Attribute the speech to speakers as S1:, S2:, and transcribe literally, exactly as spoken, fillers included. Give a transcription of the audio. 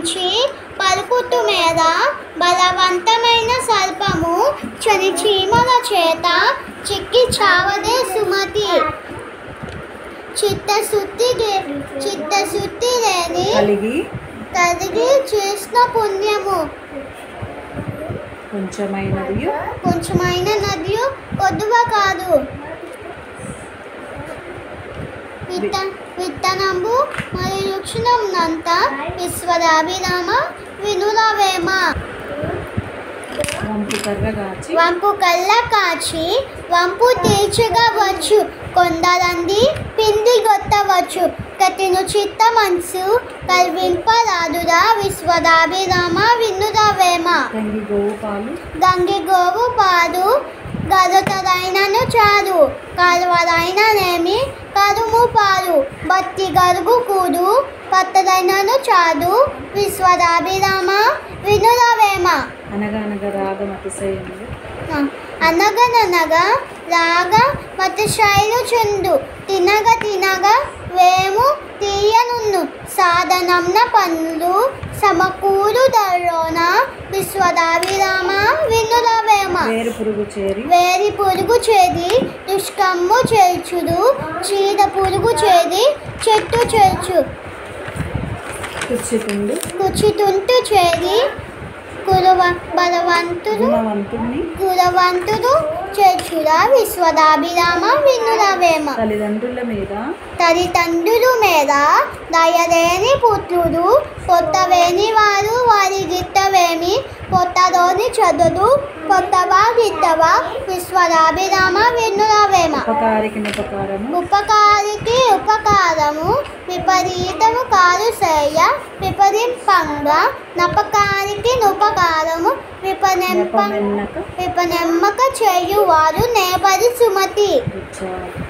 S1: నుంచి పలుకుతు మీద బలవంతమైన సర్పము చని చీమల చేత చిక్కి చావదే సుమతి. చిత్తశుద్ధి చిత్తశుద్ధి లేని
S2: కలిగి
S1: కలిగి చేసిన పుణ్యము
S2: కొంచెమైనది
S1: కొంచెమైన నదియు కొద్దువ కాదు. విత్త విత్తనంబు మరియు క్షణంనంత విశ్వదాభిరామ వినులవేమ.
S2: వంపు కర్ర కాచి
S1: వంపు కళ్ళ కాచి వంపు తీర్చగవచ్చు. కొందరంది పిండి గొత్తవచ్చు. కతిను చిత్త మనసు కల్వింపరాదురా విశ్వదాభిరామ వినురవేమ.
S2: గంగి గోవు పాలు
S1: గంగి గోవు పాలు గరుతరైనను చాలు. కరువరైననేమి కరుము పాలు. బత్తి గరుగు కూడు పత్తరైనను చాలు. విశ్వదాభిరామ వినురవేమ.
S2: అనగా అనగా రాగం అతిశయములు
S1: అనగననగా రాగ మతిశైలు చుండు. తినగ తినగ వేము తీయనున్ను. సాధనంన పనులు సమకూరు దరోన విశ్వదాభిరామ వినురవేమ.
S2: వేరు పురుగు చేరి
S1: వేరి పురుగు చేరి దుష్కమ్ము చేర్చుడు. చీడ పురుగు చేరి చెట్టు చేర్చు.
S2: కుచ్చితుండు
S1: కుచితుంటు చేరి కురవ బలవంతుడు
S2: గుణవంతుణ్ణి
S1: గుణవంతుడు చేర్చురా విశ్వదాభిరామ వినురవేమ.
S2: తల్లిదండ్రుల మీద
S1: తల్లిదండ్రుల మీద దయలేని పుత్రుడు పొత్తవేని వారు వారి గిట్టవేమి. పొత్తలోని చదువు పొత్తవా గిట్టవా విశ్వదాభిరామ వినురవేమ.
S2: ఉపకారికి ఉపకారము
S1: ఉపకారికి ఉపకారము విపరీతము కాదు సేయ విపరింపంగా. నపకారికి నుపకారము విపనెంప విపనెమ్మక చేయువారు నేపరి సుమతి.